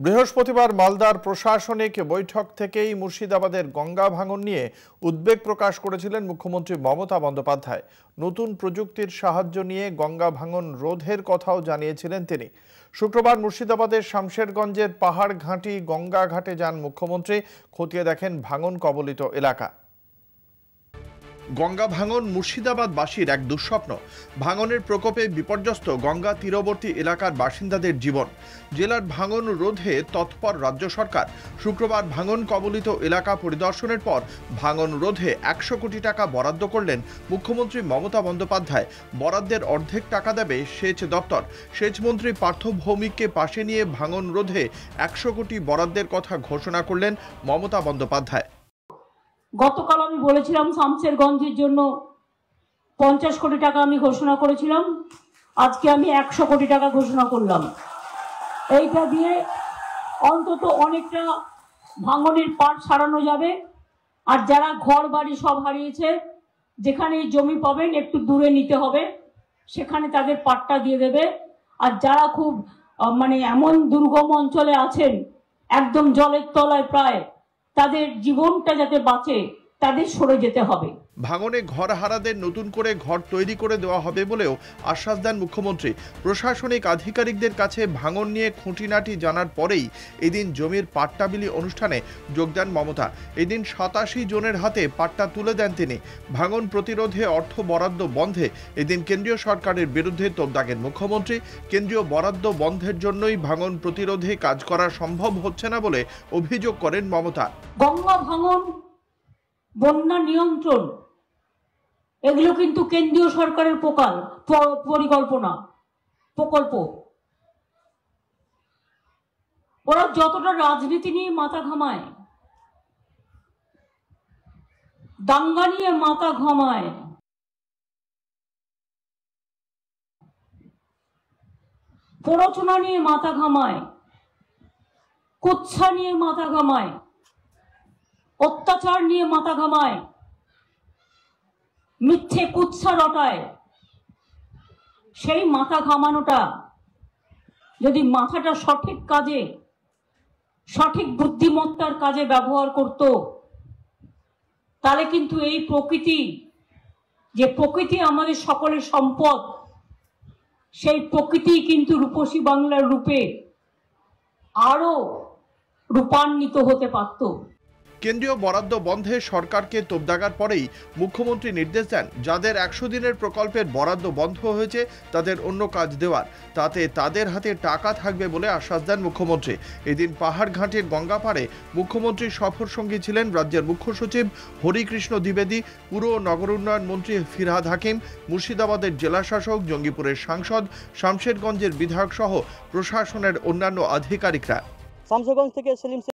বৃহস্পতিবার মালদার প্রশাসনিক বৈঠক থেকেই মুর্শিদাবাদের গঙ্গা ভাঙন নিয়ে উদ্বেগ প্রকাশ করেছিলেন মুখ্যমন্ত্রী মমতা বন্দ্যোপাধ্যায়। নতুন প্রযুক্তির সাহায্য নিয়ে গঙ্গা ভাঙন রোধের কথাও জানিয়েছিলেন তিনি। শুক্রবার মুর্শিদাবাদের শামশেরগঞ্জের পাহাড় ঘাঁটি গঙ্গা ঘাটে যান মুখ্যমন্ত্রী। খতিয়ে দেখেন ভাঙন কবলিত এলাকা। গঙ্গা ভাঙন মুর্শিদাবাদবাসীর এক দুঃস্বপ্ন। ভাঙনের প্রকোপে বিপর্যস্ত গঙ্গা তীরবর্তী এলাকার বাসিন্দাদের জীবন। জেলার ভাঙন রোধে তৎপর রাজ্য সরকার। শুক্রবার ভাঙন কবলিত এলাকা পরিদর্শনের পর ভাঙন রোধে ১০০ কোটি টাকা বরাদ্দ করলেন মুখ্যমন্ত্রী মমতা বন্দ্যোপাধ্যায়। বরাদ্দের অর্ধেক টাকা দেবে সেচ দপ্তর। সেচমন্ত্রী পার্থ ভৌমিককে পাশে নিয়ে ভাঙন রোধে ১০০ কোটি বরাদ্দের কথা ঘোষণা করলেন মমতা বন্দ্যোপাধ্যায়। গতকাল আমি বলেছিলাম শামশেরগঞ্জের জন্য ৫০ কোটি টাকা আমি ঘোষণা করেছিলাম। আজকে আমি ১০০ কোটি টাকা ঘোষণা করলাম। এইটা দিয়ে অন্তত অনেকটা ভাঙনের পাট সারানো যাবে। আর যারা ঘর বাড়ি সব হারিয়েছে, যেখানে জমি পাবেন একটু দূরে নিতে হবে, সেখানে তাদের পাটটা দিয়ে দেবে। আর যারা খুব এমন দুর্গম অঞ্চলে আছেন, একদম জলের তলায় প্রায়, তাদের জীবনটা যাতে বাঁচে, তাদের সরে যেতে হবে। ভাঙনে ঘর হারাদের নতুন করে ঘর তৈরি করে দেওয়া হবে বলেও আশ্বাস দেন মুখ্যমন্ত্রী। প্রশাসনিক আধিকারিকদের কাছে ভাঙন নিয়ে খুঁটিনাটি জানার পরেই এদিন জমির পাট্টা বিলি অনুষ্ঠানে যোগ দেন মমতা। এদিন ৮৭ জনের হাতে পাট্টা তুলে দেন তিনি। ভাঙন প্রতিরোধে অর্থ বরাদ্দ বন্ধে এদিন কেন্দ্রীয় সরকারের বিরুদ্ধে তোপ দাগেন মুখ্যমন্ত্রী। কেন্দ্রীয় বরাদ্দ বন্ধের জন্যই ভাঙন প্রতিরোধে কাজ করা সম্ভব হচ্ছে না বলে অভিযোগ করেন মমতা। গঙ্গা ভাঙন, বন্যা নিয়ন্ত্রণ, এগুলো কিন্তু কেন্দ্রীয় সরকারের প্রকল্প। ওরা যতটা রাজনীতি নিয়ে মাথা ঘামায়, দাঙ্গা নিয়ে মাথা ঘামায়, প্ররোচনা নিয়ে মাথা ঘামায়, কুৎসা নিয়ে মাথা ঘামায়, অত্যাচার নিয়ে মাথা ঘামায়, মিথ্যে কুৎসা রটায়, সেই মাথা ঘামানোটা যদি মাথাটা সঠিক কাজে, সঠিক বুদ্ধিমত্তার কাজে ব্যবহার করত, তাহলে কিন্তু এই প্রকৃতি আমাদের সকলের সম্পদ, সেই প্রকৃতি কিন্তু রূপসী বাংলার রূপে আরো রূপান্বিত হতে পারত। কেন্দ্রীয় বরাদ্দ বন্ধে সরকারকে তোপ দাগার পরেই মুখ্যমন্ত্রী নির্দেশ দেন, যাদের ১০০ দিনের প্রকল্পের বরাদ্দ বন্ধ হয়েছে তাদের অন্য কাজ দেওয়ার, তাতে তাদের হাতে টাকা থাকবে বলে আশ্বাস দেন মুখ্যমন্ত্রী। এদিন পাহাড় ঘাটের গঙ্গাপাড়ে মুখ্যমন্ত্রীর সফর সঙ্গী ছিলেন রাজ্যের মুখ্য সচিব হরিকৃষ্ণ দ্বিবেদী, পুর ও নগর উন্নয়ন মন্ত্রী ফিরহাদ হাকিম, মুর্শিদাবাদের জেলাশাসক, জঙ্গিপুরের সাংসদ, শামশেরগঞ্জের বিধায়ক সহ প্রশাসনের অন্যান্য আধিকারিকরা। শামশেরগঞ্জ থেকে সেলিম।